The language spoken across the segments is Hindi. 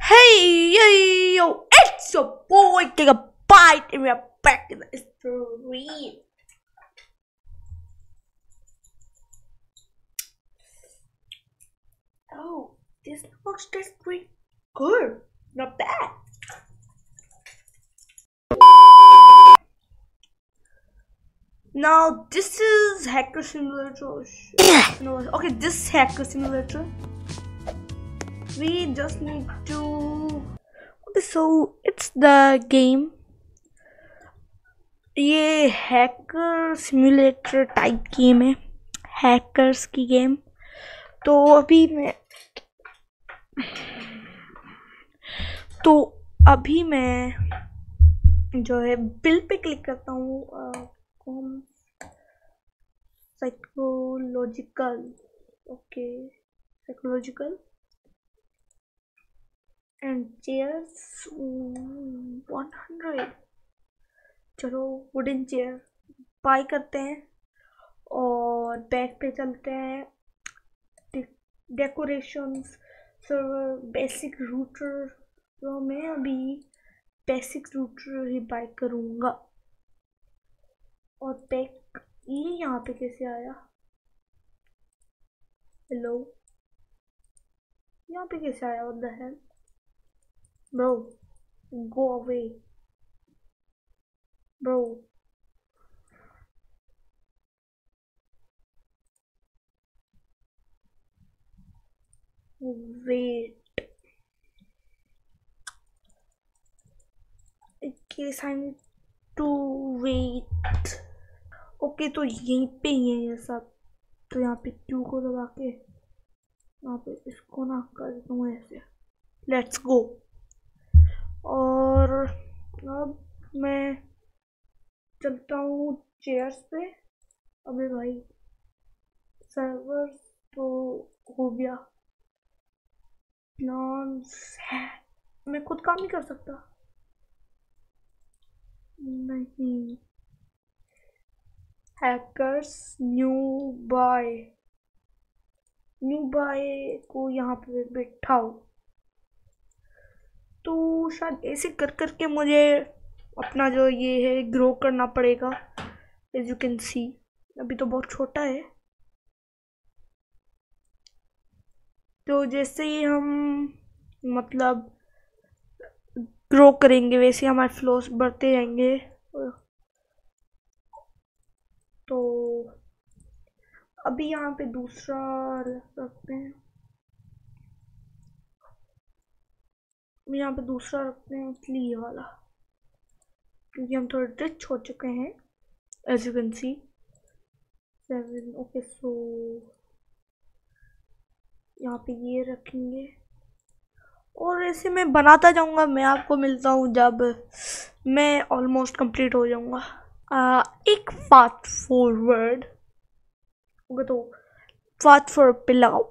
Hey, yo, it's your boy Gigabyte, and we're back in the stream. Oh, this looks just pretty good. Not bad. Now, this is Hacker Simulator. No, okay, this is Hacker Simulator. We just need to. Okay, so it's the game. ये हैकर सिमुलेटर टाइप गेम है, हैकर्स की गेम. तो अभी मैं जो है बिल पे क्लिक करता हूँ. Psychological, okay, psychological and chairs 100. चलो वुडन चेयर बाय करते हैं और बैक पे चलते हैं. Decorations, server, basic router. तो मैं अभी बेसिक रूटर ही बाय करूँगा. और बैक ये यहाँ पे कैसे आया? हेलो, यहाँ पे कैसे आया? What the hell bro, go away bro. Wait, case I need to wait. Okay, तो यहीं पे ही है ये सब. तो यहाँ पे क्यू को दबा के यहाँ पे इसको ना कर देता हूँ ऐसे. Let's go. और अब मैं चलता हूँ चेयर्स पे. अबे भाई, सर्वर तो हो गया. प्लान्स है, मैं खुद काम नहीं कर सकता. नहीं, हैकर्स न्यू बाय को यहाँ पे बैठाओ. तो शायद ऐसे कर करके मुझे अपना जो ये है ग्रो करना पड़ेगा. एज यू कैन सी, अभी तो बहुत छोटा है. तो जैसे ही हम मतलब ग्रो करेंगे वैसे हमारे फ्लोस बढ़ते जाएंगे. तो अभी यहाँ पे दूसरा रख सकते हैं. यहाँ पे दूसरा रखते हैं इसलिए वाला, क्योंकि हम थोड़े रिच हो चुके हैं as you can see. 7. Okay, so यहाँ पे ये रखेंगे और ऐसे मैं बनाता जाऊँगा. मैं आपको मिलता हूँ जब मैं ऑलमोस्ट कंप्लीट हो जाऊँगा. एक फास्ट फॉरवर्ड होगा तो फास्ट फॉरवर्ड पे लगाओ.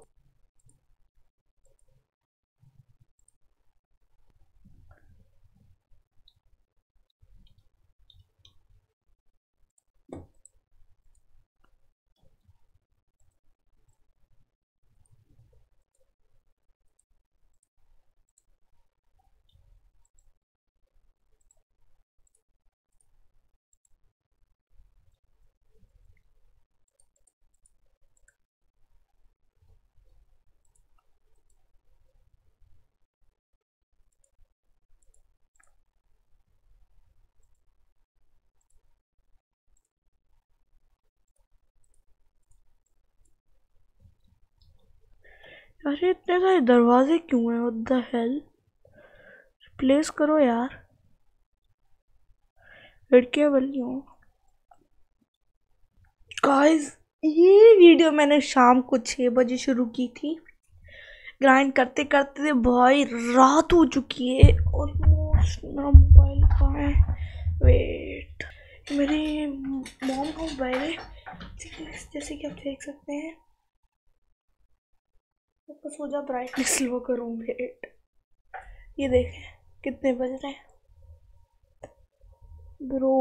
अरे इतने सारे दरवाजे क्यों हैं? व्हाट द हेल, रिप्लेस करो यार. लड़कियां बनी हो गाइस. ये वीडियो मैंने शाम को 6 बजे शुरू की थी. ग्राइंड करते करते भाई रात हो चुकी है ऑलमोस्ट. मेरा मोबाइल कहाँ है? वेट, मेरी मॉम का मोबाइल है जैसे कि आप देख सकते हैं. बस हो जा, ब्राइटनेस लो करूँ. वेट, ये देखें कितने बज रहे हैं ब्रो.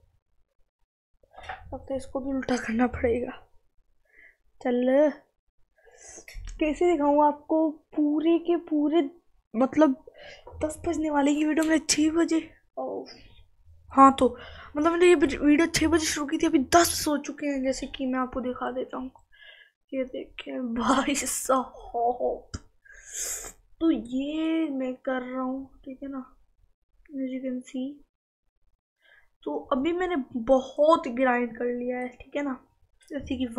अब तो इसको भी उल्टा करना पड़ेगा. चल, कैसे दिखाऊँ आपको? पूरे के पूरे मतलब 10 बजने वाले की वीडियो मैंने 6 बजे। हाँ तो मतलब मैंने ये वीडियो 6 बजे शुरू की थी, अभी 10 हो चुके हैं। जैसे कि मैं आपको दिखा देता हूँ, ये देखें भाई साहब। तो ये मैं कर रहा हूँ, ठीक है ना, एज यू कैन सी। तो अभी मैंने बहुत ग्राइंड कर लिया है, ठीक है ना, जैसे कि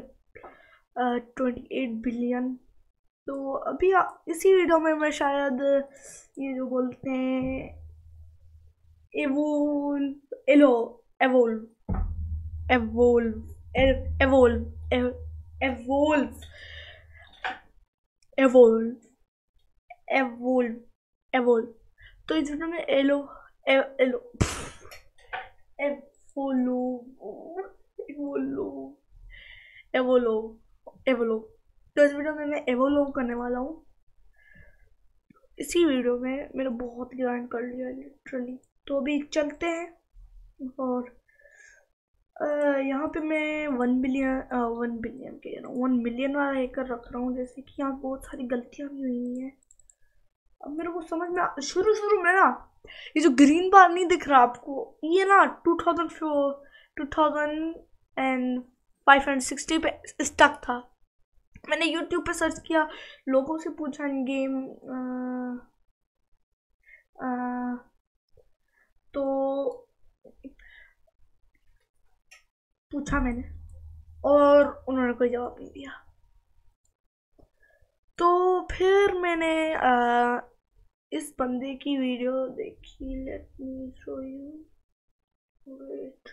1.28 बिलियन। तो अभी इसी वीडियो में मैं शायद ये जो बोलते हैं एवोल्व, एलो, एवोल्व, एवोल्व, एवोल्व, एवोल्व, एवोल्व, एवोल्व, एवोल्व। तो इस वीडियो में एलो, एलो, एवोलो, एवोलो, एवोलो, एवोलो। तो इस वीडियो में मैं एवोलो करने वाला हूँ। इसी वीडियो में मैंने बहुत ग्राइंड कर लिया लिटरली। तो अभी चलते हैं और यहाँ पे मैं 1 बिलियन के 1 मिलियन वाला हैकर रख रहा हूँ, जैसे कि यहाँ बहुत सारी गलतियाँ भी हुई हैं। अब मेरे को समझ में शुरू शुरू में ना, ये जो ग्रीन बार नहीं दिख रहा आपको, ये ना 2560 पे स्टक था। मैंने यूट्यूब पे सर्च किया, लोगों से पूछा इन गेम, तो पूछा मैंने और उन्होंने कोई जवाब नहीं दिया। तो फिर मैंने इस बंदे की वीडियो देखी। Let me show you, wait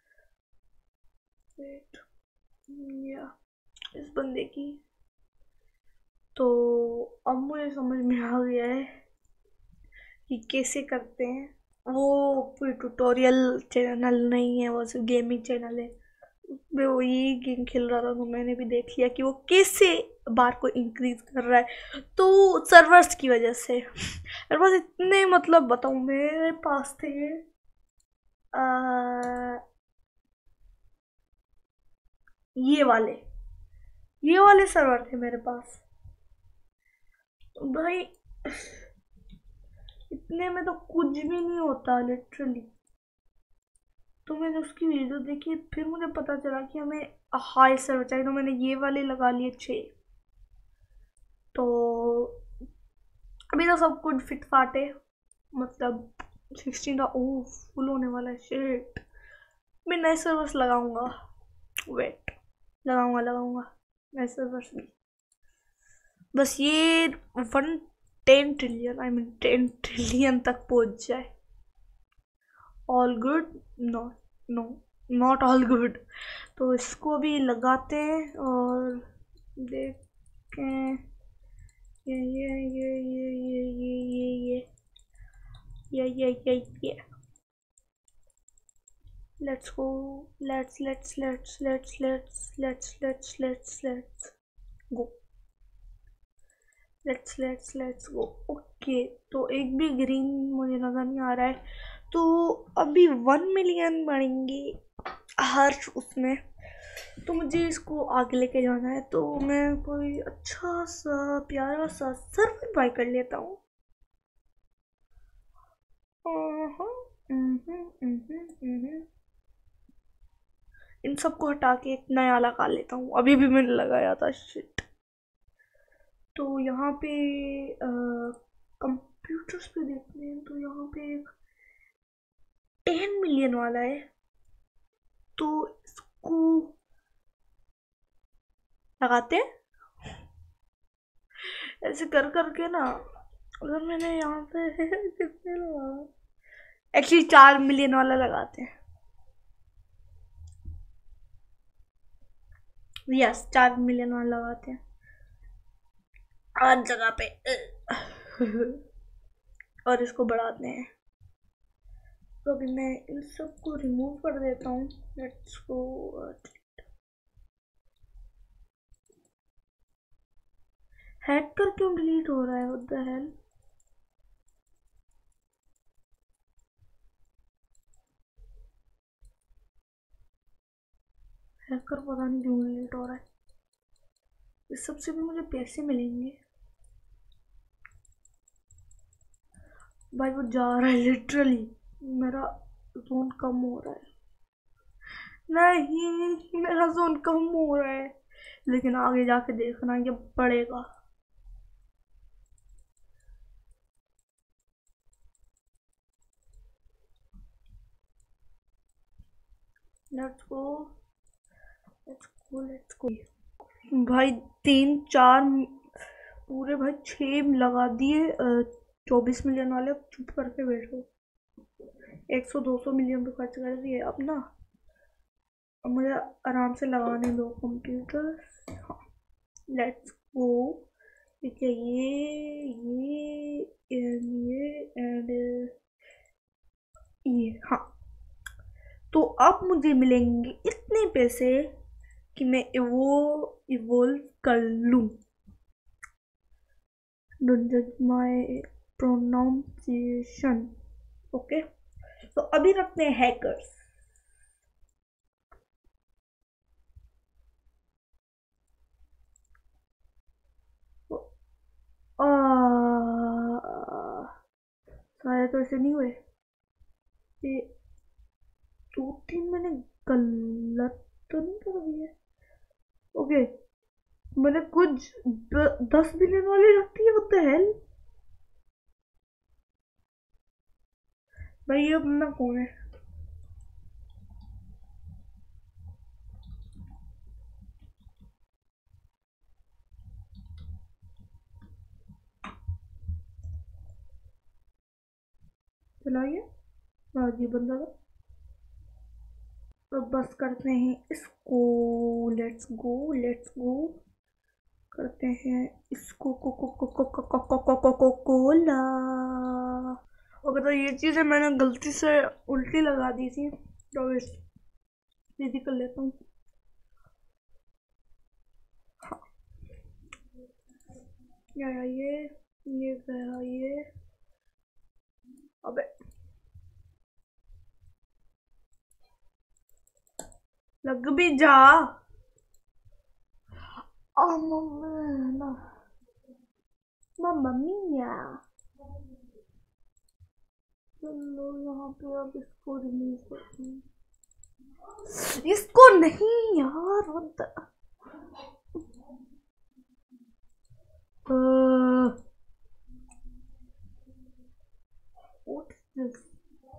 wait, या इस बंदे की। तो अब मुझे समझ में आ गया है कि कैसे करते हैं। वो कोई ट्यूटोरियल चैनल नहीं है, वो सिर्फ गेमिंग चैनल है। मैं वो यही गेम खेल रहा था, तो मैंने भी देख लिया कि वो कैसे बार को इंक्रीज कर रहा है। तो सर्वर्स की वजह से मेरे पास इतने, मतलब बताऊं, मेरे पास थे ये वाले, ये वाले सर्वर थे मेरे पास। तो भाई इतने में तो कुछ भी नहीं होता लिटरली। तो मैंने उसकी वीडियो देखी, फिर मुझे पता चला कि हमें हाई सर्वर चाहिए, तो मैंने ये वाले लगा लिए 6। तो अभी तो सब कुछ फिट फाट है, मतलब 16 ओ फुल होने वाला है। शिट, मैं नए सर्वर्स लगाऊंगा, वेट, लगाऊंगा नए सर्वर्स भी। बस ये 10 ट्रिलियन, आई मीन 10 ट्रिलियन तक पहुंच जाए। All good, no, no, not all good. तो इसको भी लगाते हैं और देखें। ये let's go, let's go, let's go. Okay, तो एक भी ग्रीन मुझे नज़र नहीं आ रहा है। तो अभी 1 मिलियन बढ़ेंगे हर उसमें। तो मुझे इसको आगे लेके जाना है, तो मैं कोई अच्छा सा प्यारा सा सर्वर बाय कर लेता हूँ। इन सबको हटा के एक नया लगा लेता हूँ, अभी भी मैंने लगाया था। शिट। तो यहाँ पे कंप्यूटर्स पे देखते हैं, तो यहाँ पे 10 मिलियन वाला है। तो इसको लगाते हैं ऐसे कर करके ना। अगर मैंने यहाँ पे कितने लगा, एक्चुअली 4 मिलियन वाला लगाते हैं। यस, 4 मिलियन वाला लगाते हैं हर जगह पे। और इसको बढ़ाते हैं। तो अभी मैं इन सबको रिमूव कर देता हूँ। Let's go. हैकर क्यों डिलीट हो रहा है, व्हाट द हेल। हैकर पता नहीं क्यों डिलीट हो रहा है। इस सबसे भी मुझे पैसे मिलेंगे। भाई वो जा रहा है लिटरली, मेरा जोन कम हो रहा है। नहीं, मेरा जोन कम हो रहा है, लेकिन आगे जाके देखना ये बढ़ेगा। Let's go, let's go, let's go. भाई 3 4 पूरे भाई 6 लगा दिए 24 मिलियन वाले। चुप करके बैठो, 100 200 मिलियन तो खर्च कर दिए अब ना। अब मुझे आराम से लगाने दो कंप्यूटर। हाँ, लेट्स गो। ठीक है, ये एंड ये। हाँ, तो अब मुझे मिलेंगे इतने पैसे कि मैं इवोल्व कर लूँ। Don't judge my pronunciation. Okay, तो अभी रखते हैं हैकर्स। सारे तो ऐसे नहीं हुए, ये 2 3 मैंने गलत तो नहीं कर दिया। ओके, मैंने कुछ 10 बिलियन वाली रखती है। व्हाट द हेल भाई, ये अपना कौन है? चलाइए, ये बंदा था। अब बस करते हैं इसको। लेट्स गो, लेट्स गो, करते हैं इसको। कोला। अगर तो ये चीज़ें मैंने गलती से उल्टी लगा दी थी तो सीधी कर लेता हूँ। हाँ, गया ये गया ये। अबे लग भी जा। मम्मा मिया, चलो यहाँ पे अब इसको रिलीज करते हैं। इसको नहीं यार, what is this?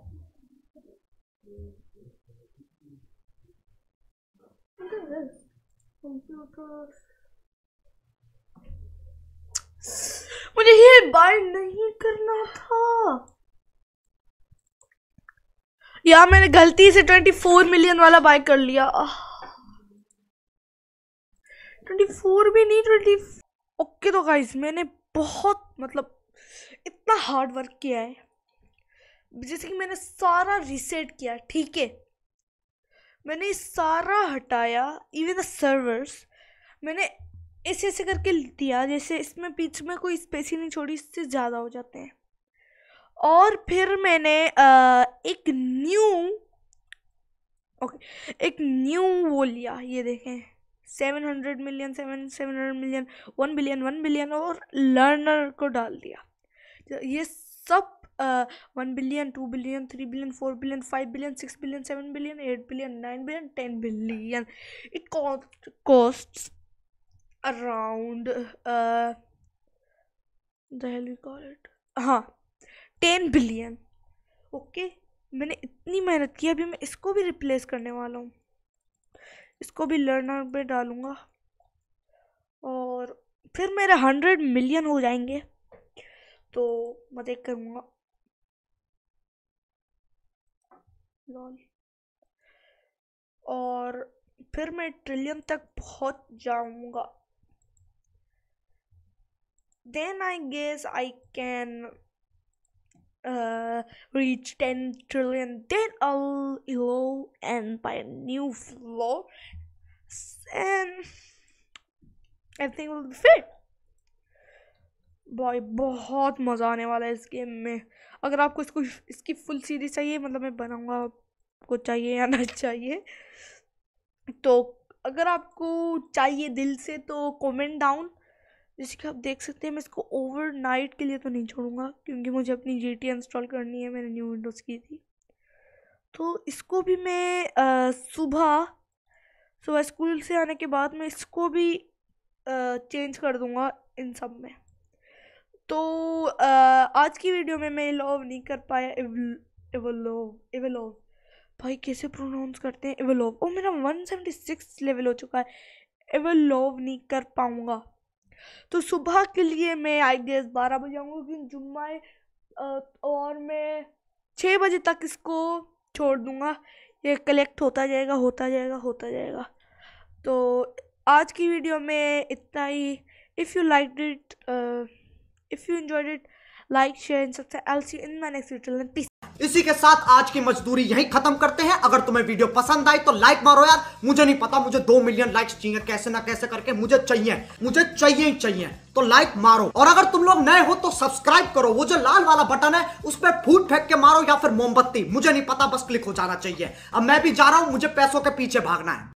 What is this? Computer, मुझे ये बाय नहीं करना था यार। मैंने गलती से 24 मिलियन वाला बाय कर लिया। 24 भी नहीं, 20। ओके, तो गाइस मैंने बहुत मतलब इतना हार्ड वर्क किया है। जैसे कि मैंने सारा रीसेट किया, ठीक है, मैंने सारा हटाया, इवन द सर्वर्स मैंने ऐसे ऐसे करके दिया जैसे इसमें बीच में कोई स्पेस ही नहीं छोड़ी, इससे ज़्यादा हो जाते हैं। और फिर मैंने एक न्यू वो लिया, ये देखें, 700 मिलियन, 700 मिलियन, 1 बिलियन, 1 बिलियन, और लर्नर को डाल दिया। ये सब 1 billion, 2 billion, 3 billion, 4 billion, 5 billion, 6 billion, 7 billion, 8 billion, 9 billion, 10 billion. It costs around the hell we call it, हाँ, 10 बिलियन। ओके, मैंने इतनी मेहनत की, अभी मैं इसको भी रिप्लेस करने वाला हूँ। इसको भी लर्नर पे डालूंगा और फिर मेरे 100 मिलियन हो जाएंगे तो मजे करूँगा। लॉल। और फिर मैं ट्रिलियन तक पहुँच जाऊँगा। Then I guess I can reach 10 trillion. Then I'll evolve and buy a new floor and everything will be fit. Boy, बहुत मज़ा आने वाला है इस गेम में। अगर आपको इसकी फुल सीरीज चाहिए, मतलब मैं बनाऊंगा, आपको चाहिए या ना चाहिए, तो अगर आपको चाहिए दिल से तो कमेंट डाउन, जैसे कि आप देख सकते हैं, मैं इसको ओवरनाइट के लिए तो नहीं छोड़ूंगा क्योंकि मुझे अपनी GTA इंस्टॉल करनी है, मैंने न्यू विंडोज़ की थी। तो इसको भी मैं सुबह सुबह स्कूल से आने के बाद मैं इसको भी चेंज कर दूंगा इन सब में। तो आज की वीडियो में मैं एवोल्व नहीं कर पाया। एवोल्व भाई कैसे प्रोनाउंस करते हैं? एवोल्व। ओ मेरा 176 लेवल हो चुका है, एवोल्व नहीं कर पाऊंगा। तो सुबह के लिए मैं आई गेस 12 बजे आऊँगा क्योंकि जुम्मा है, और मैं 6 बजे तक इसको छोड़ दूंगा। ये कलेक्ट होता जाएगा होता जाएगा होता जाएगा। तो आज की वीडियो में इतना ही। If you like it, if you enjoyed it, like share and subscribe. I will see you in my next video. Peace. इसी के साथ आज की मजदूरी यहीं खत्म करते हैं। अगर तुम्हें वीडियो पसंद आई तो लाइक मारो यार। मुझे नहीं पता, मुझे 2 मिलियन लाइक्स चाहिए, कैसे ना कैसे करके मुझे चाहिए ही चाहिए। तो लाइक मारो, और अगर तुम लोग नए हो तो सब्सक्राइब करो। वो जो लाल वाला बटन है उस पर फूट फेंक के मारो या फिर मोमबत्ती, मुझे नहीं पता, बस क्लिक हो जाना चाहिए। अब मैं भी जा रहा हूं, मुझे पैसों के पीछे भागना है।